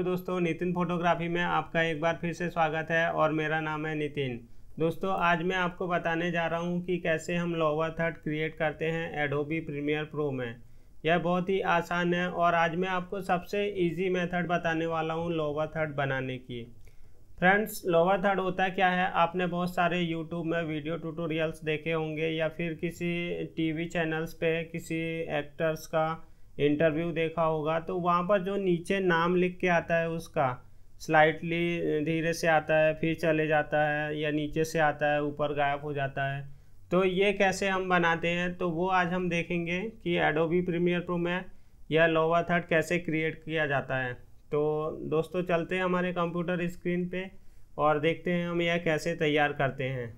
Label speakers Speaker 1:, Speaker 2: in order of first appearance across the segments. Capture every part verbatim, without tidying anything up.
Speaker 1: दोस्तों, नितिन फोटोग्राफी में आपका एक बार फिर से स्वागत है और मेरा नाम है नितिन। दोस्तों, आज मैं आपको बताने जा रहा हूं कि कैसे हम लोअर थर्ड क्रिएट करते हैं एडोबी प्रीमियर प्रो में। यह बहुत ही आसान है और आज मैं आपको सबसे इजी मेथड बताने वाला हूं लोअर थर्ड बनाने की। फ्रेंड्स, लोअर थर्ड होता क्या है, आपने बहुत सारे यूट्यूब में वीडियो ट्यूटोरियल्स देखे होंगे या फिर किसी टीवी चैनल्स पे किसी एक्टर्स का इंटरव्यू देखा होगा। तो वहाँ पर जो नीचे नाम लिख के आता है उसका स्लाइटली धीरे से आता है, फिर चले जाता है, या नीचे से आता है ऊपर गायब हो जाता है। तो ये कैसे हम बनाते हैं, तो वो आज हम देखेंगे कि एडोबी प्रीमियर प्रो में यह लोअर थर्ड कैसे क्रिएट किया जाता है। तो दोस्तों, चलते हैं हमारे कंप्यूटर स्क्रीन पे और देखते हैं हम यह कैसे तैयार करते हैं।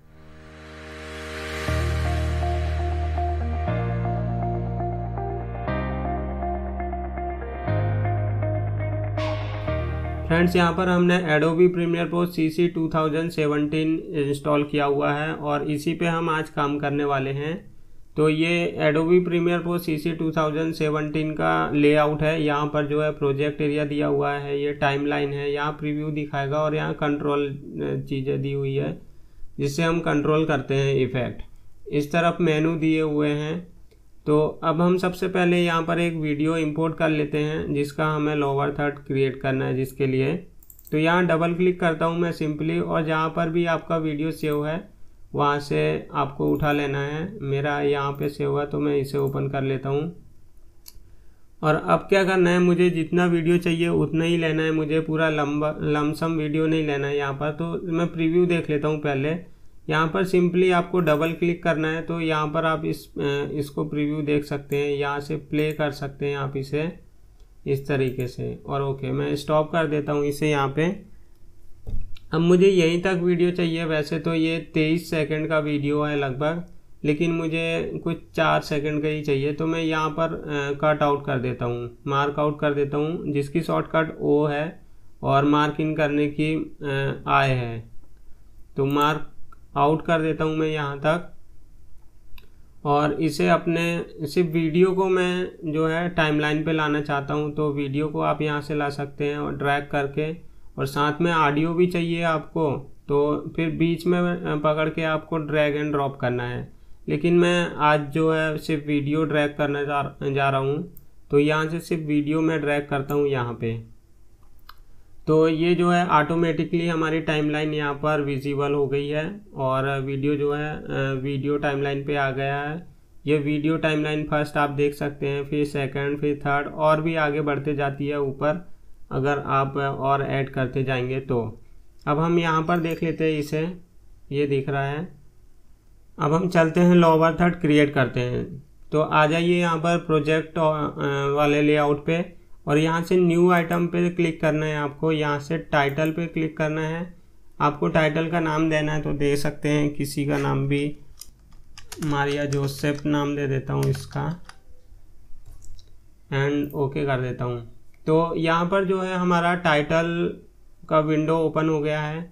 Speaker 1: फ्रेंड्स, यहाँ पर हमने Adobe Premiere Pro C C two thousand seventeen install किया हुआ है और इसी पे हम आज काम करने वाले हैं। तो ये Adobe Premiere Pro C C two thousand seventeen का लेआउट है। यहाँ पर जो है प्रोजेक्ट एरिया दिया हुआ है, ये टाइमलाइन है, यहाँ प्रीव्यू दिखाएगा और यहाँ कंट्रोल चीज़ें दी हुई है जिससे हम कंट्रोल करते हैं इफेक्ट। इस तरफ मेनू दिए हुए हैं। तो अब हम सबसे पहले यहाँ पर एक वीडियो इंपोर्ट कर लेते हैं जिसका हमें लोअर थर्ड क्रिएट करना है जिसके लिए। तो यहाँ डबल क्लिक करता हूँ मैं सिंपली, और जहाँ पर भी आपका वीडियो सेव है वहाँ से आपको उठा लेना है। मेरा यहाँ पे सेव है तो मैं इसे ओपन कर लेता हूँ। और अब क्या करना है, मुझे जितना वीडियो चाहिए उतना ही लेना है, मुझे पूरा लंबा लमसम वीडियो नहीं लेना है यहाँ पर। तो मैं प्रीव्यू देख लेता हूँ पहले। यहाँ पर सिंपली आपको डबल क्लिक करना है, तो यहाँ पर आप इस इसको प्रीव्यू देख सकते हैं, यहाँ से प्ले कर सकते हैं आप इसे इस तरीके से। और ओके, मैं स्टॉप कर देता हूँ इसे यहाँ पे। अब मुझे यहीं तक वीडियो चाहिए। वैसे तो ये तेईस सेकंड का वीडियो है लगभग, लेकिन मुझे कुछ चार सेकंड का ही चाहिए। तो मैं यहाँ पर कट आउट कर देता हूँ, मार्क आउट कर देता हूँ, जिसकी शॉर्टकट ओ है और मार्क इन करने की आई है। तो मार्क आउट कर देता हूँ मैं यहाँ तक। और इसे अपने सिर्फ वीडियो को मैं जो है टाइमलाइन पे लाना चाहता हूँ, तो वीडियो को आप यहाँ से ला सकते हैं और ड्रैग करके, और साथ में ऑडियो भी चाहिए आपको, तो फिर बीच में पकड़ के आपको ड्रैग एंड ड्रॉप करना है। लेकिन मैं आज जो है सिर्फ वीडियो ड्रैग करने जा, जा रहा हूँ, तो यहाँ से सिर्फ वीडियो में ड्रैग करता हूँ यहाँ पे। तो ये जो है ऑटोमेटिकली हमारी टाइमलाइन यहाँ पर विजिबल हो गई है और वीडियो जो है वीडियो टाइमलाइन पे आ गया है। ये वीडियो टाइमलाइन फर्स्ट आप देख सकते हैं, फिर सेकंड, फिर थर्ड, और भी आगे बढ़ते जाती है ऊपर अगर आप और ऐड करते जाएंगे तो। अब हम यहाँ पर देख लेते हैं इसे, ये दिख रहा है। अब हम चलते हैं लोअर थर्ड क्रिएट करते हैं। तो आ जाइए यहाँ पर प्रोजेक्ट वाले लेआउट पे और यहाँ से न्यू आइटम पे क्लिक करना है आपको। यहाँ से टाइटल पे क्लिक करना है। आपको टाइटल का नाम देना है तो दे सकते हैं, किसी का नाम भी, मारिया जोसेफ नाम दे देता हूँ इसका, एंड ओके कर देता हूँ। तो यहाँ पर जो है हमारा टाइटल का विंडो ओपन हो गया है।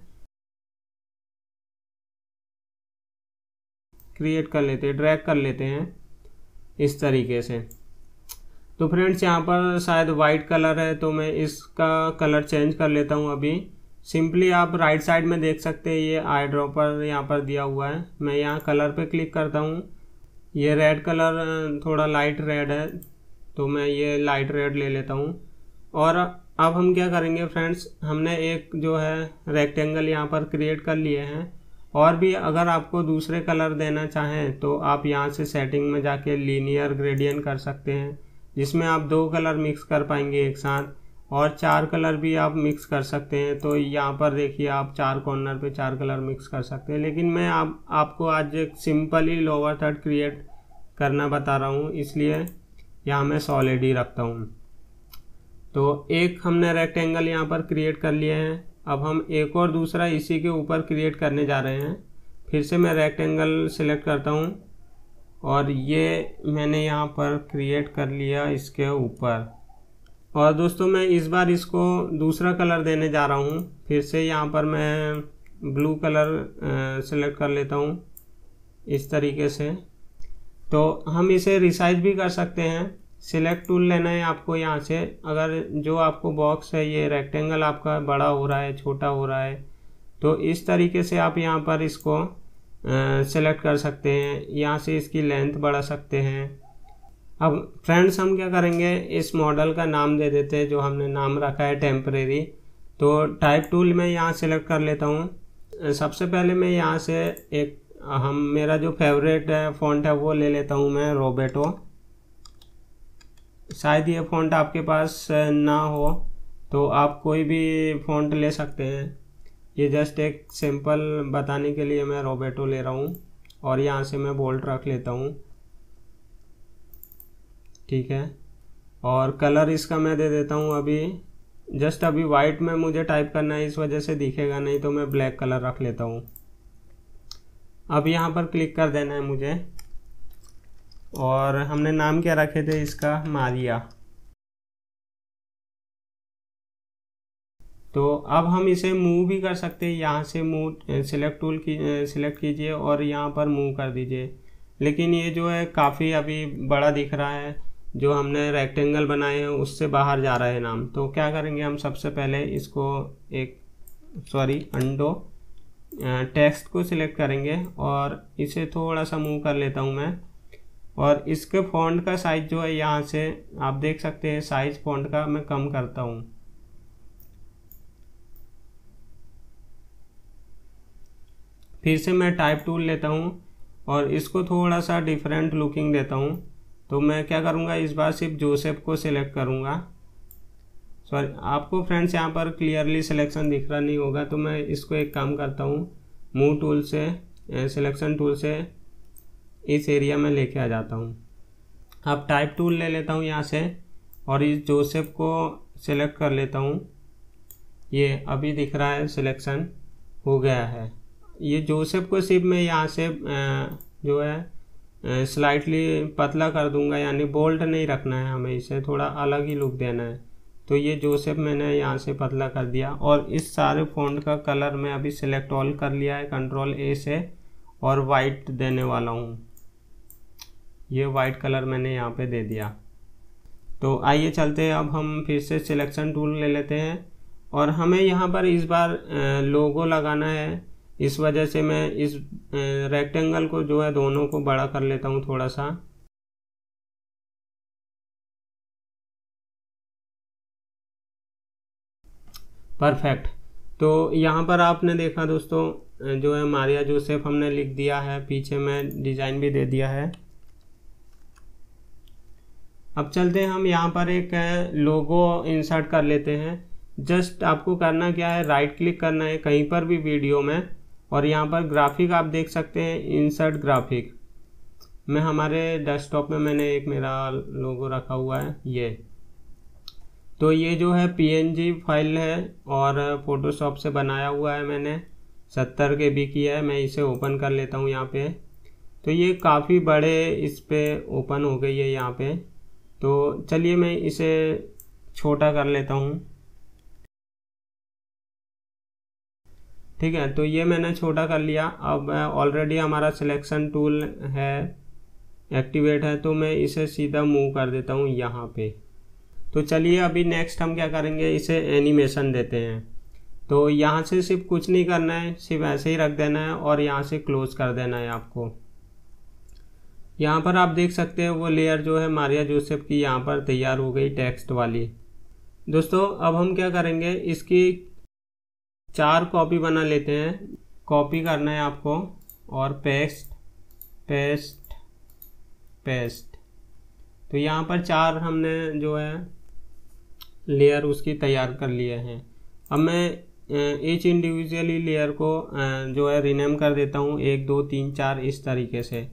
Speaker 1: क्रिएट कर लेते हैं, ड्रैग कर लेते हैं इस तरीके से। तो फ्रेंड्स, यहाँ पर शायद वाइट कलर है तो मैं इसका कलर चेंज कर लेता हूँ अभी। सिंपली आप राइट साइड में देख सकते हैं, ये आई ड्रॉपर यहाँ पर दिया हुआ है। मैं यहाँ कलर पे क्लिक करता हूँ। ये रेड कलर थोड़ा लाइट रेड है तो मैं ये लाइट रेड ले लेता हूँ। और अब हम क्या करेंगे फ्रेंड्स, हमने एक जो है रेक्टेंगल यहाँ पर क्रिएट कर लिए हैं। और भी अगर आपको दूसरे कलर देना चाहें तो आप यहाँ से सेटिंग में जाके लीनियर ग्रेडियंट कर सकते हैं, जिसमें आप दो कलर मिक्स कर पाएंगे एक साथ, और चार कलर भी आप मिक्स कर सकते हैं। तो यहाँ पर देखिए, आप चार कॉर्नर पे चार कलर मिक्स कर सकते हैं। लेकिन मैं आप आपको आज एक सिंपल ही लोअर थर्ड क्रिएट करना बता रहा हूँ, इसलिए यहाँ मैं सॉलिड ही रखता हूँ। तो एक हमने रेक्टेंगल यहाँ पर क्रिएट कर लिए हैं। अब हम एक और दूसरा इसी के ऊपर क्रिएट करने जा रहे हैं। फिर से मैं रेक्टेंगल सिलेक्ट करता हूँ और ये मैंने यहाँ पर क्रिएट कर लिया इसके ऊपर। और दोस्तों, मैं इस बार इसको दूसरा कलर देने जा रहा हूँ। फिर से यहाँ पर मैं ब्लू कलर सिलेक्ट कर लेता हूँ इस तरीके से। तो हम इसे रिसाइज भी कर सकते हैं। सिलेक्ट टूल लेना है आपको यहाँ से। अगर जो आपको बॉक्स है ये रेक्टेंगल आपका बड़ा हो रहा है, छोटा हो रहा है, तो इस तरीके से आप यहाँ पर इसको सिलेक्ट कर सकते हैं। यहाँ से इसकी लेंथ बढ़ा सकते हैं। अब फ्रेंड्स हम क्या करेंगे, इस मॉडल का नाम दे देते हैं, जो हमने नाम रखा है टेम्परेरी। तो टाइप टूल में यहाँ सिलेक्ट कर लेता हूँ। सबसे पहले मैं यहाँ से एक हम मेरा जो फेवरेट फ़ॉन्ट है वो ले लेता हूँ मैं, रोबेटो। शायद ये फ़ॉन्ट आपके पास ना हो तो आप कोई भी फ़ॉन्ट ले सकते हैं। ये जस्ट एक सिंपल बताने के लिए मैं रोबेटो ले रहा हूँ और यहाँ से मैं बोल्ड रख लेता हूँ। ठीक है, और कलर इसका मैं दे देता हूँ अभी, जस्ट अभी वाइट में मुझे टाइप करना है, इस वजह से दिखेगा नहीं, तो मैं ब्लैक कलर रख लेता हूँ। अब यहाँ पर क्लिक कर देना है मुझे, और हमने नाम क्या रखे थे इसका, मारिया। तो अब हम इसे मूव भी कर सकते हैं। यहाँ से मूव सिलेक्ट टूल की सिलेक्ट कीजिए और यहाँ पर मूव कर दीजिए। लेकिन ये जो है काफ़ी अभी बड़ा दिख रहा है, जो हमने रेक्टेंगल बनाए हैं उससे बाहर जा रहा है नाम। तो क्या करेंगे हम, सबसे पहले इसको एक सॉरी अंडो टेक्स्ट को सिलेक्ट करेंगे और इसे थोड़ा सा मूव कर लेता हूँ मैं। और इसके फ़ॉन्ट का साइज जो है यहाँ से आप देख सकते हैं, साइज फ़ॉन्ट का मैं कम करता हूँ। फिर से मैं टाइप टूल लेता हूँ और इसको थोड़ा सा डिफरेंट लुकिंग देता हूँ। तो मैं क्या करूँगा, इस बार सिर्फ जोसेफ को सिलेक्ट करूँगा। सॉरी, आपको फ्रेंड्स यहाँ पर क्लियरली सिलेक्शन दिख रहा नहीं होगा, तो मैं इसको एक काम करता हूँ, मूव टूल से सिलेक्शन टूल से इस एरिया में लेके आ जाता हूँ। अब टाइप टूल ले लेता हूँ यहाँ से और इस जोसेफ को सिलेक्ट कर लेता हूँ। ये अभी दिख रहा है, सिलेक्शन हो गया है। ये जोसेफ को सिर्फ मैं यहाँ से जो है स्लाइटली पतला कर दूंगा, यानी बोल्ड नहीं रखना है हमें, इसे थोड़ा अलग ही लुक देना है। तो ये जोसेफ मैंने यहाँ से पतला कर दिया और इस सारे फ़ॉन्ट का कलर मैं अभी सिलेक्ट ऑल कर लिया है कंट्रोल ए से, और वाइट देने वाला हूँ। ये वाइट कलर मैंने यहाँ पे दे दिया। तो आइए चलते हैं, अब हम फिर से सिलेक्शन टूल ले लेते हैं और हमें यहाँ पर इस बार लोगो लगाना है। इस वजह से मैं इस रेक्टेंगल को जो है दोनों को बड़ा कर लेता हूँ थोड़ा सा। परफेक्ट। तो यहाँ पर आपने देखा दोस्तों, जो है मारिया जोसेफ हमने लिख दिया है, पीछे में डिज़ाइन भी दे दिया है। अब चलते हैं हम यहाँ पर एक लोगो इंसर्ट कर लेते हैं। जस्ट आपको करना क्या है, राइट क्लिक करना है कहीं पर भी वीडियो में, और यहाँ पर ग्राफिक आप देख सकते हैं, इंसर्ट ग्राफिक में हमारे डेस्कटॉप में मैंने एक मेरा लोगो रखा हुआ है ये। तो ये जो है पीएनजी फाइल है और फोटोशॉप से बनाया हुआ है मैंने, सत्तर के बी की है। मैं इसे ओपन कर लेता हूँ यहाँ पे। तो ये काफ़ी बड़े इस पे ओपन हो गई है यहाँ पे। तो चलिए मैं इसे छोटा कर लेता हूँ। ठीक है, तो ये मैंने छोटा कर लिया। अब ऑलरेडी हमारा सिलेक्शन टूल है, एक्टिवेट है, तो मैं इसे सीधा मूव कर देता हूँ यहाँ पे। तो चलिए अभी नेक्स्ट हम क्या करेंगे, इसे एनिमेशन देते हैं। तो यहाँ से सिर्फ कुछ नहीं करना है, सिर्फ ऐसे ही रख देना है और यहाँ से क्लोज कर देना है आपको। यहाँ पर आप देख सकते हैं वो लेयर जो है मारिया जोसेफ की यहाँ पर तैयार हो गई, टेक्स्ट वाली। दोस्तों अब हम क्या करेंगे, इसकी चार कॉपी बना लेते हैं। कॉपी करना है आपको और पेस्ट पेस्ट पेस्ट। तो यहाँ पर चार हमने जो है लेयर उसकी तैयार कर लिए हैं। अब मैं ईच इंडिविजुअली लेयर को जो है रीनेम कर देता हूँ, एक दो तीन चार इस तरीके से।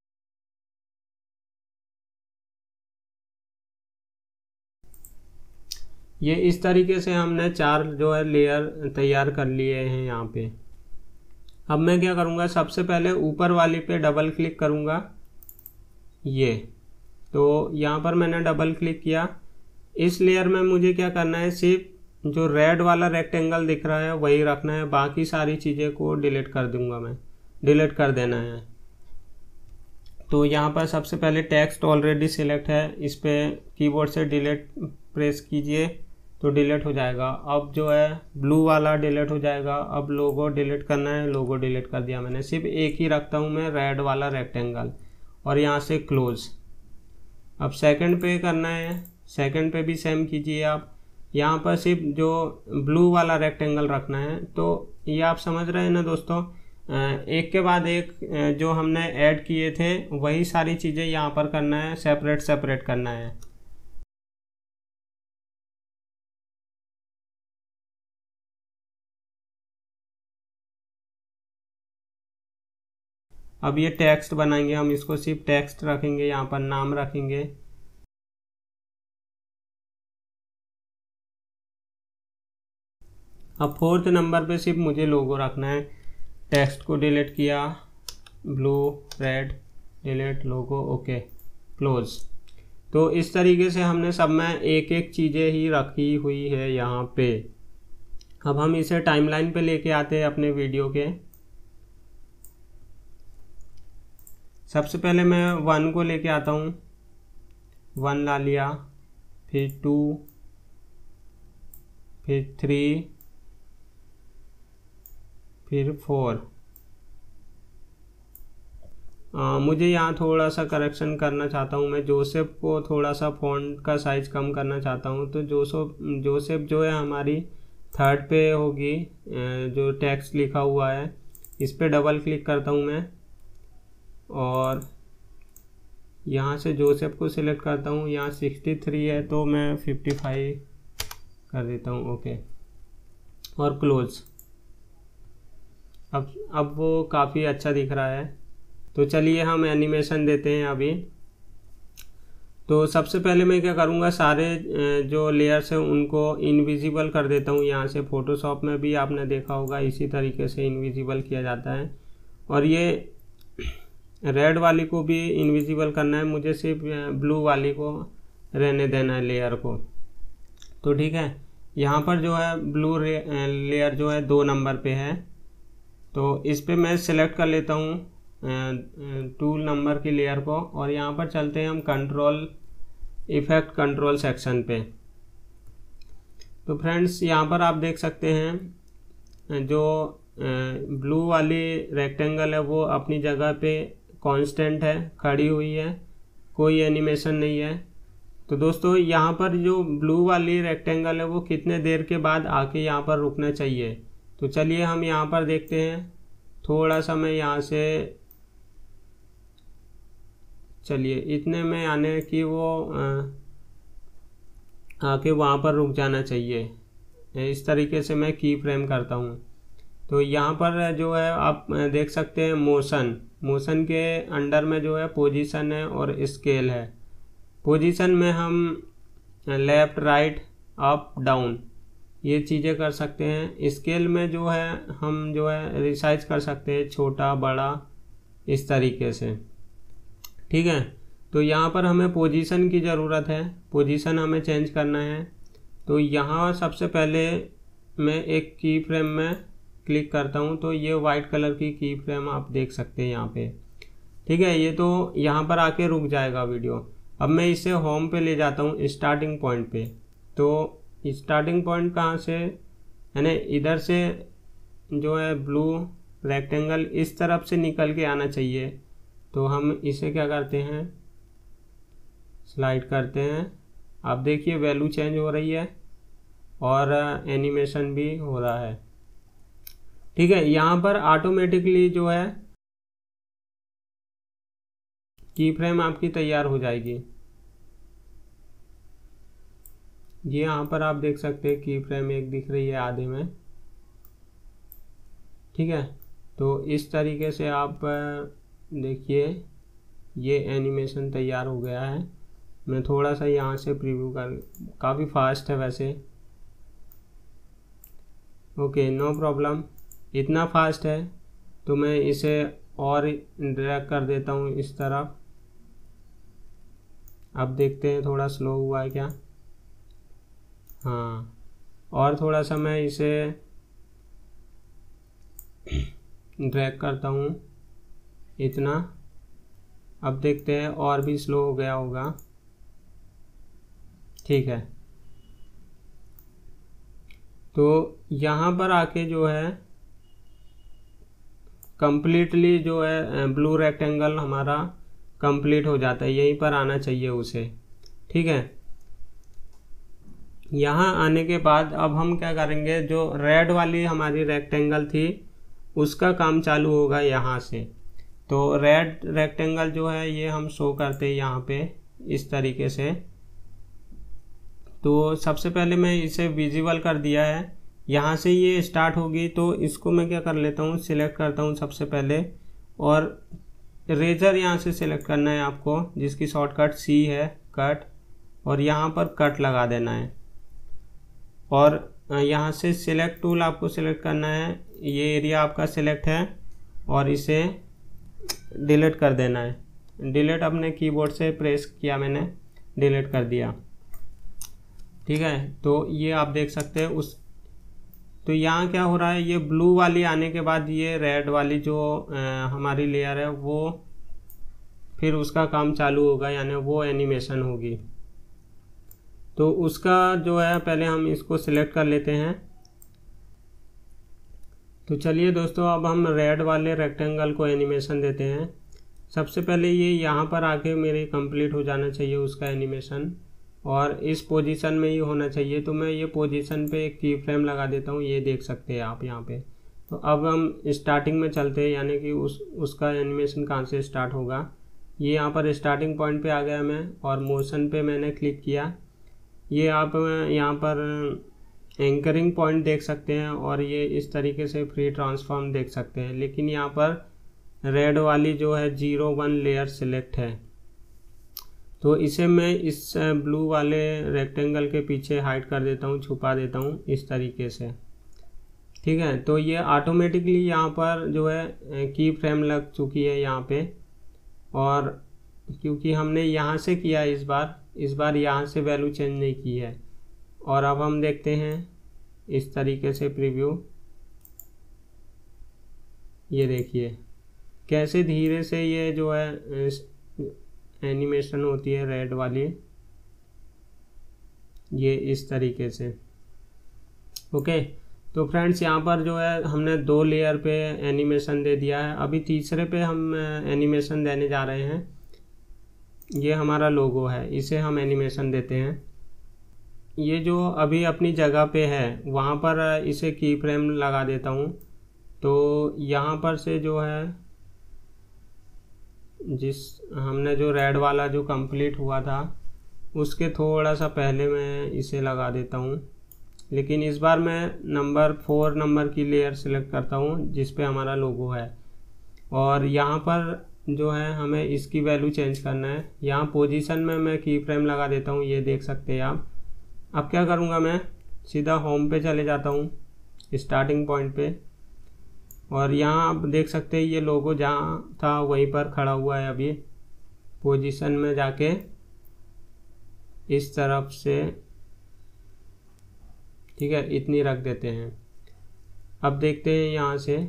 Speaker 1: ये इस तरीके से हमने चार जो है लेयर तैयार कर लिए हैं यहाँ पे। अब मैं क्या करूँगा, सबसे पहले ऊपर वाली पे डबल क्लिक करूँगा ये। तो यहाँ पर मैंने डबल क्लिक किया। इस लेयर में मुझे क्या करना है, सिर्फ जो रेड वाला रेक्टेंगल दिख रहा है वही रखना है, बाकी सारी चीज़ें को डिलीट कर दूंगा मैं, डिलीट कर देना है। तो यहाँ पर सबसे पहले टेक्स्ट ऑलरेडी सिलेक्ट है, इस पर कीबोर्ड से डिलीट प्रेस कीजिए तो डिलीट हो जाएगा। अब जो है ब्लू वाला डिलीट हो जाएगा। अब लोगो डिलीट करना है, लोगो डिलीट कर दिया मैंने। सिर्फ एक ही रखता हूँ मैं, रेड वाला रेक्टेंगल, और यहाँ से क्लोज। अब सेकंड पे करना है, सेकंड पे भी सेम कीजिए आप। यहाँ पर सिर्फ जो ब्लू वाला रेक्टेंगल रखना है। तो ये आप समझ रहे हैं ना दोस्तों, एक के बाद एक जो हमने ऐड किए थे वही सारी चीज़ें यहाँ पर करना है, सेपरेट सेपरेट करना है। अब ये टेक्स्ट बनाएंगे हम, इसको सिर्फ टेक्स्ट रखेंगे, यहाँ पर नाम रखेंगे। अब फोर्थ नंबर पे सिर्फ मुझे लोगो रखना है। टेक्स्ट को डिलीट किया, blue red delete logo, okay close. तो इस तरीके से हमने सब में एक एक चीज़ें ही रखी हुई है यहाँ पे। अब हम इसे टाइमलाइन पे लेके आते हैं अपने वीडियो के। सबसे पहले मैं वन को लेके आता हूँ, वन ला लिया, फिर टू, फिर थ्री, फिर फोर। आ, मुझे यहाँ थोड़ा सा करेक्शन करना चाहता हूँ मैं, जोसेफ को थोड़ा सा फॉन्ट का साइज कम करना चाहता हूँ। तो जोसेफ जोसेफ जो है हमारी थर्ड पे होगी, जो टेक्स्ट लिखा हुआ है इस पे डबल क्लिक करता हूँ मैं, और यहाँ से जोसेफ को सिलेक्ट करता हूँ। यहाँ सिक्सटी थ्री है तो मैं फिफ्टी फाइव कर देता हूँ, ओके, और क्लोज। अब अब वो काफ़ी अच्छा दिख रहा है। तो चलिए हम एनिमेशन देते हैं अभी। तो सबसे पहले मैं क्या करूँगा, सारे जो लेयर्स हैं उनको इनविजिबल कर देता हूँ। यहाँ से फ़ोटोशॉप में भी आपने देखा होगा इसी तरीके से इनविजिबल किया जाता है। और ये रेड वाली को भी इनविजिबल करना है, मुझे सिर्फ ब्लू वाली को रहने देना है लेयर को। तो ठीक है, यहाँ पर जो है ब्लू लेयर जो है दो नंबर पे है, तो इस पे मैं सिलेक्ट कर लेता हूँ टू नंबर की लेयर को, और यहाँ पर चलते हैं हम कंट्रोल इफेक्ट कंट्रोल सेक्शन पे। तो फ्रेंड्स यहाँ पर आप देख सकते हैं जो ब्लू वाली रेक्टेंगल है वो अपनी जगह पे कांस्टेंट है, खड़ी हुई है, कोई एनिमेशन नहीं है। तो दोस्तों यहाँ पर जो ब्लू वाली रेक्टेंगल है वो कितने देर के बाद आके यहाँ पर रुकना चाहिए। तो चलिए हम यहाँ पर देखते हैं। थोड़ा सा मैं यहाँ से, चलिए इतने में आने की वो आके वहाँ पर रुक जाना चाहिए। इस तरीके से मैं की फ्रेम करता हूँ। तो यहाँ पर जो है आप देख सकते हैं मोशन, मोशन के अंडर में जो है पोजीशन है और स्केल है। पोजीशन में हम लेफ़्ट राइट अप डाउन ये चीज़ें कर सकते हैं। स्केल में जो है हम जो है रिसाइज कर सकते हैं, छोटा बड़ा इस तरीके से, ठीक है। तो यहाँ पर हमें पोजीशन की ज़रूरत है, पोजीशन हमें चेंज करना है। तो यहाँ सबसे पहले मैं एक की फ्रेम में क्लिक करता हूँ, तो ये वाइट कलर की की फ्रेम आप देख सकते हैं यहाँ पे, ठीक है। ये तो यहाँ पर आके रुक जाएगा वीडियो। अब मैं इसे होम पे ले जाता हूँ, स्टार्टिंग पॉइंट पे। तो स्टार्टिंग पॉइंट कहाँ से, यानी इधर से जो है ब्लू रेक्टेंगल इस तरफ से निकल के आना चाहिए। तो हम इसे क्या करते हैं, स्लाइड करते हैं। आप देखिए वैल्यू चेंज हो रही है और एनिमेशन भी हो रहा है, ठीक है। यहाँ पर ऑटोमेटिकली जो है की फ्रेम आपकी तैयार हो जाएगी। ये यहाँ पर आप देख सकते हैं की फ्रेम एक दिख रही है आधे में, ठीक है। तो इस तरीके से आप देखिए ये एनिमेशन तैयार हो गया है। मैं थोड़ा सा यहाँ से प्रीव्यू कर, काफ़ी फास्ट है वैसे, ओके नो प्रॉब्लम। इतना फास्ट है तो मैं इसे और ड्रैग कर देता हूँ इस तरफ। अब देखते हैं थोड़ा स्लो हुआ है क्या, हाँ। और थोड़ा सा मैं इसे ड्रैग करता हूँ इतना, अब देखते हैं और भी स्लो हो गया होगा। ठीक है, तो यहाँ पर आके जो है कंप्लीटली जो है ब्लू रेक्टेंगल हमारा कंप्लीट हो जाता है, यहीं पर आना चाहिए उसे। ठीक है, यहाँ आने के बाद अब हम क्या करेंगे, जो रेड वाली हमारी रेक्टेंगल थी उसका काम चालू होगा यहाँ से। तो रेड रेक्टेंगल जो है ये हम शो करते हैं यहाँ पे इस तरीके से। तो सबसे पहले मैं इसे विजिबल कर दिया है, यहाँ से ये स्टार्ट होगी। तो इसको मैं क्या कर लेता हूँ, सिलेक्ट करता हूँ सबसे पहले, और रेजर यहाँ से सिलेक्ट करना है आपको, जिसकी शॉर्टकट सी है, कट, और यहाँ पर कट लगा देना है। और यहाँ से सिलेक्ट टूल आपको सिलेक्ट करना है, ये एरिया आपका सिलेक्ट है, और इसे डिलीट कर देना है। डिलीट अपने कीबोर्ड से प्रेस किया मैंने, डिलीट कर दिया। ठीक है, तो ये आप देख सकते हैं उस तो यहाँ क्या हो रहा है, ये ब्लू वाली आने के बाद ये रेड वाली जो आ, हमारी लेयर है वो फिर उसका काम चालू होगा, यानी वो एनिमेशन होगी। तो उसका जो है पहले हम इसको सिलेक्ट कर लेते हैं। तो चलिए दोस्तों, अब हम रेड वाले रेक्टेंगल को एनिमेशन देते हैं। सबसे पहले ये यहाँ पर आके मेरे कंप्लीट हो जाना चाहिए उसका एनिमेशन, और इस पोजीशन में ही होना चाहिए। तो मैं ये पोजीशन पे एक की फ्रेम लगा देता हूँ, ये देख सकते हैं आप यहाँ पे। तो अब हम स्टार्टिंग में चलते हैं, यानी कि उस उसका एनिमेशन कहाँ से स्टार्ट होगा। ये यहाँ पर स्टार्टिंग पॉइंट पे आ गया मैं, और मोशन पे मैंने क्लिक किया। ये आप यहाँ पर एंकरिंग पॉइंट देख सकते हैं, और ये इस तरीके से फ्री ट्रांसफॉर्म देख सकते हैं। लेकिन यहाँ पर रेड वाली जो है जीरो वन लेयर सिलेक्ट है, तो इसे मैं इस ब्लू वाले रेक्टेंगल के पीछे हाइड कर देता हूँ, छुपा देता हूँ इस तरीके से। ठीक है, तो ये ऑटोमेटिकली यहाँ पर जो है की फ्रेम लग चुकी है यहाँ पे, और क्योंकि हमने यहाँ से किया इस बार इस बार यहाँ से वैल्यू चेंज नहीं की है। और अब हम देखते हैं इस तरीके से प्रीव्यू, ये देखिए कैसे धीरे से ये जो है एनिमेशन होती है रेड वाली, ये इस तरीके से। ओके, तो फ्रेंड्स यहाँ पर जो है हमने दो लेयर पे एनिमेशन दे दिया है। अभी तीसरे पे हम एनिमेशन देने जा रहे हैं। ये हमारा लोगो है, इसे हम एनिमेशन देते हैं। ये जो अभी अपनी जगह पे है वहाँ पर इसे की फ्रेम लगा देता हूँ। तो यहाँ पर से जो है जिस हमने जो रेड वाला जो कंप्लीट हुआ था उसके थोड़ा सा पहले मैं इसे लगा देता हूँ। लेकिन इस बार मैं नंबर फोर नंबर की लेयर सिलेक्ट करता हूँ जिस पे हमारा लोगो है, और यहाँ पर जो है हमें इसकी वैल्यू चेंज करना है। यहाँ पोजीशन में मैं की फ्रेम लगा देता हूँ, ये देख सकते हैं आप। अब क्या करूँगा, मैं सीधा होम पे चले जाता हूँ, स्टार्टिंग पॉइंट पे, और यहाँ आप देख सकते हैं ये लोगो जहाँ था वहीं पर खड़ा हुआ है। अभी पोजीशन में जाके इस तरफ से, ठीक है, इतनी रख देते हैं। अब देखते हैं यहाँ से,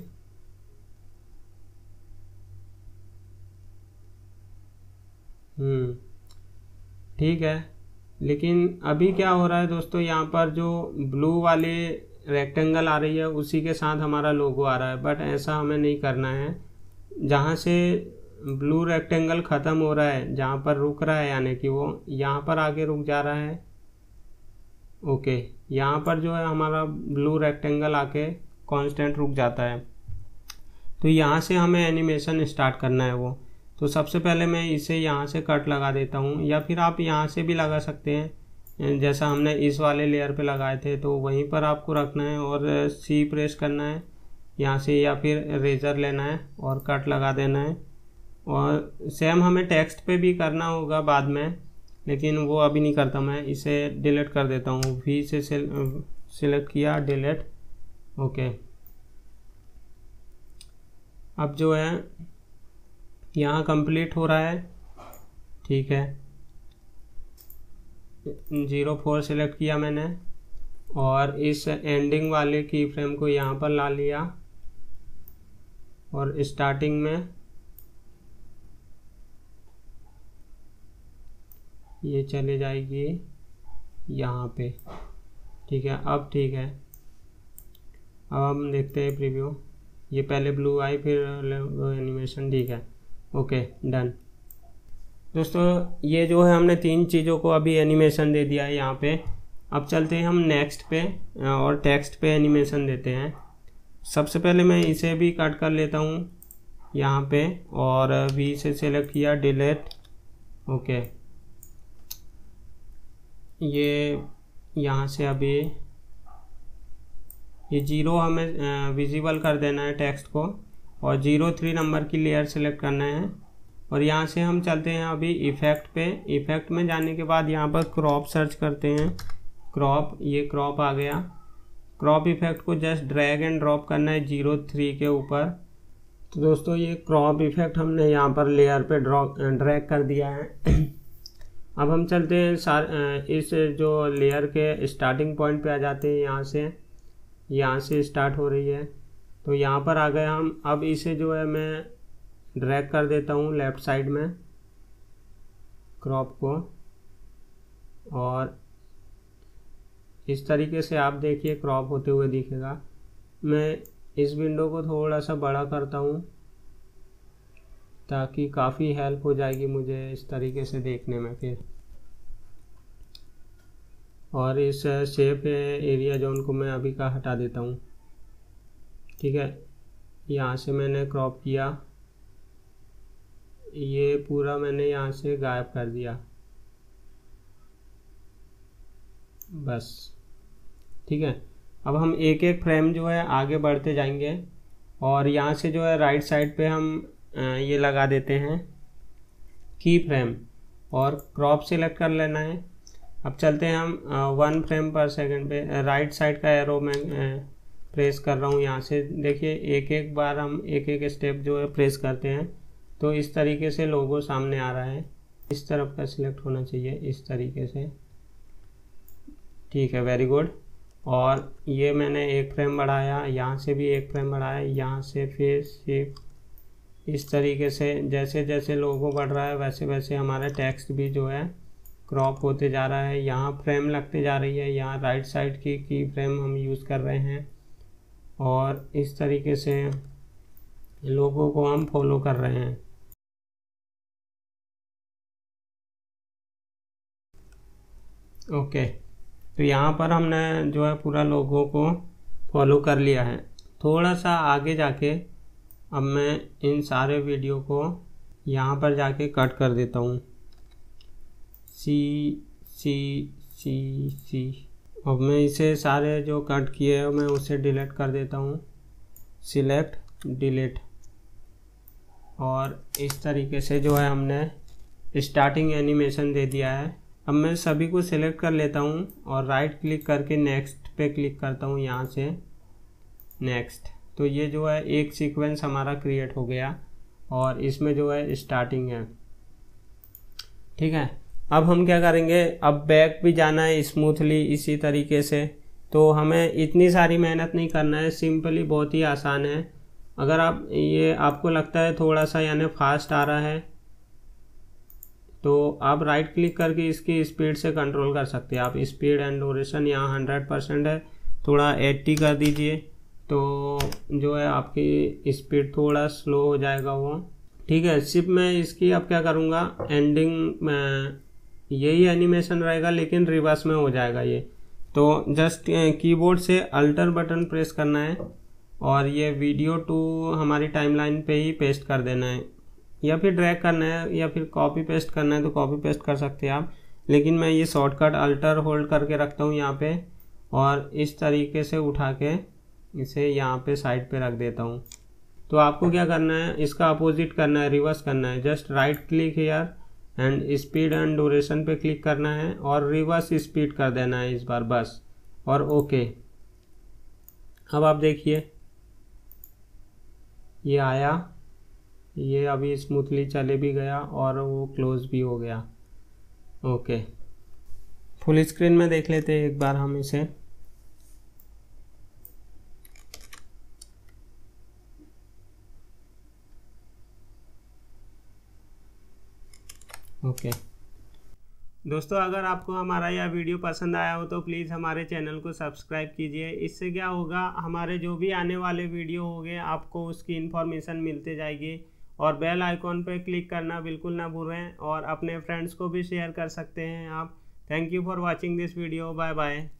Speaker 1: हम्म ठीक है। लेकिन अभी क्या हो रहा है दोस्तों, यहाँ पर जो ब्लू वाली रेक्टेंगल आ रही है उसी के साथ हमारा लोगो आ रहा है, बट ऐसा हमें नहीं करना है। जहाँ से ब्लू रेक्टेंगल ख़त्म हो रहा है, जहाँ पर रुक रहा है, यानी कि वो यहाँ पर आगे रुक जा रहा है। ओके, यहाँ पर जो है हमारा ब्लू रेक्टेंगल आके कांस्टेंट रुक जाता है। तो यहाँ से हमें एनिमेशन स्टार्ट करना है वो। तो सबसे पहले मैं इसे यहाँ से कट लगा देता हूँ, या फिर आप यहाँ से भी लगा सकते हैं, जैसा हमने इस वाले लेयर पे लगाए थे। तो वहीं पर आपको रखना है और सी प्रेस करना है यहाँ से, या फिर रेजर लेना है और कट लगा देना है। और सेम हमें टेक्स्ट पे भी करना होगा बाद में, लेकिन वो अभी नहीं करता। मैं इसे डिलीट कर देता हूँ, वी से सिलेक्ट किया, डिलीट। ओके, अब जो है यहाँ कंप्लीट हो रहा है। ठीक है, जीरो फोर सिलेक्ट किया मैंने, और इस एंडिंग वाले की फ्रेम को यहाँ पर ला लिया, और स्टार्टिंग में ये चले जाएगी यहाँ पे। ठीक है, अब ठीक है। अब हम देखते हैं प्रीव्यू। ये पहले ब्लू आई फिर एनिमेशन। ठीक है, ओके डन। दोस्तों ये जो है हमने तीन चीज़ों को अभी एनिमेशन दे दिया है यहाँ पे। अब चलते हैं हम नेक्स्ट पे और टेक्स्ट पे एनिमेशन देते हैं। सबसे पहले मैं इसे भी कट कर लेता हूँ यहाँ पे और वी से सिलेक्ट किया, डिलीट। ओके, ये यहाँ से अभी ये जीरो हमें विजिबल कर देना है टेक्स्ट को, और जीरो थ्री नंबर की लेयर सेलेक्ट करना है। और यहाँ से हम चलते हैं अभी इफ़ेक्ट पे। इफ़ेक्ट में जाने के बाद यहाँ पर क्रॉप सर्च करते हैं, क्रॉप। ये क्रॉप आ गया। क्रॉप इफ़ेक्ट को जस्ट ड्रैग एंड ड्रॉप करना है जीरो थ्री के ऊपर। तो दोस्तों ये क्रॉप इफ़ेक्ट हमने यहाँ पर लेयर पे ड्रॉप ड्रैग कर दिया है। अब हम चलते हैं सार इस जो लेयर के स्टार्टिंग पॉइंट पे आ जाते हैं। यहाँ से यहाँ से स्टार्ट हो रही है, तो यहाँ पर आ गए हम। अब इसे जो है मैं ड्रैग कर देता हूँ लेफ़्ट साइड में क्रॉप को, और इस तरीके से आप देखिए क्रॉप होते हुए दिखेगा। मैं इस विंडो को थोड़ा सा बड़ा करता हूँ ताकि काफ़ी हेल्प हो जाएगी मुझे इस तरीके से देखने में फिर। और इस शेप एरिया जोन को मैं अभी का हटा देता हूँ। ठीक है, यहाँ से मैंने क्रॉप किया, ये पूरा मैंने यहाँ से गायब कर दिया बस। ठीक है, अब हम एक एक फ्रेम जो है आगे बढ़ते जाएंगे, और यहाँ से जो है राइट साइड पे हम ये लगा देते हैं की फ्रेम, और क्रॉप सेलेक्ट कर लेना है। अब चलते हैं हम वन फ्रेम पर सेकंड पे। राइट साइड का एरो मैं प्रेस कर रहा हूँ। यहाँ से देखिए एक एक बार हम एक एक स्टेप जो है प्रेस करते हैं, तो इस तरीके से लोगो सामने आ रहा है। इस तरफ का सिलेक्ट होना चाहिए इस तरीके से। ठीक है, वेरी गुड। और ये मैंने एक फ्रेम बढ़ाया, यहाँ से भी एक फ्रेम बढ़ाया, यहाँ से फिर सिर्फ इस तरीके से। जैसे जैसे लोगो बढ़ रहा है वैसे वैसे हमारा टेक्स्ट भी जो है क्रॉप होते जा रहा है। यहाँ फ्रेम लगते जा रही है, यहाँ राइट साइड की की फ्रेम हम यूज़ कर रहे हैं, और इस तरीके से लोगों को हम फॉलो कर रहे हैं। ओके, तो यहाँ पर हमने जो है पूरा लोगों को फॉलो कर लिया है। थोड़ा सा आगे जाके अब मैं इन सारे वीडियो को यहाँ पर जाके कट कर देता हूँ। सी सी सी सी अब मैं इसे सारे जो कट किए हैं मैं उसे डिलीट कर देता हूँ। Select, delete. और इस तरीके से जो है हमने स्टार्टिंग एनिमेशन दे दिया है। अब मैं सभी को सिलेक्ट कर लेता हूँ और राइट क्लिक करके नेक्स्ट पे क्लिक करता हूँ, यहाँ से नेक्स्ट। तो ये जो है एक सीक्वेंस हमारा क्रिएट हो गया, और इसमें जो है स्टार्टिंग है। ठीक है, अब हम क्या करेंगे, अब बैक भी जाना है स्मूथली इसी तरीके से। तो हमें इतनी सारी मेहनत नहीं करना है, सिंपली बहुत ही आसान है। अगर आप ये आपको लगता है थोड़ा सा यानी फास्ट आ रहा है, तो आप राइट क्लिक करके इसकी स्पीड से कंट्रोल कर सकते हैं। आप स्पीड एंड ड्यूरेशन यहाँ हंड्रेड परसेंट है, थोड़ा एट्टी कर दीजिए, तो जो है आपकी स्पीड थोड़ा स्लो हो जाएगा वो। ठीक है, सिर्फ मैं इसकी अब क्या करूँगा, एंडिंग में यही एनिमेशन रहेगा लेकिन रिवर्स में हो जाएगा ये। तो जस्ट कीबोर्ड से अल्टर बटन प्रेस करना है, और ये वीडियो टू हमारी टाइमलाइन पे ही पेस्ट कर देना है, या फिर ड्रैग करना है, या फिर कॉपी पेस्ट करना है तो कॉपी पेस्ट कर सकते हैं आप। लेकिन मैं ये शॉर्टकट अल्टर होल्ड करके रखता हूँ यहाँ पे, और इस तरीके से उठा के इसे यहाँ पे साइड पे रख देता हूँ। तो आपको क्या करना है, इसका अपोजिट करना है, रिवर्स करना है। Just right click here and speed and duration पे क्लिक करना है, और रिवर्स स्पीड कर देना है इस बार बस, और ओके। अब आप देखिए ये आया, ये अभी स्मूथली चले भी गया और वो क्लोज भी हो गया। ओके, फुल स्क्रीन में देख लेते हैं एक बार हम इसे। ओके, दोस्तों अगर आपको हमारा यह वीडियो पसंद आया हो तो प्लीज़ हमारे चैनल को सब्सक्राइब कीजिए। इससे क्या होगा, हमारे जो भी आने वाले वीडियो होंगे आपको उसकी इन्फॉर्मेशन मिलते जाएगी। और बेल आइकॉन पर क्लिक करना बिल्कुल ना भूलें और अपने फ्रेंड्स को भी शेयर कर सकते हैं आप। Thank you for watching this video. Bye bye.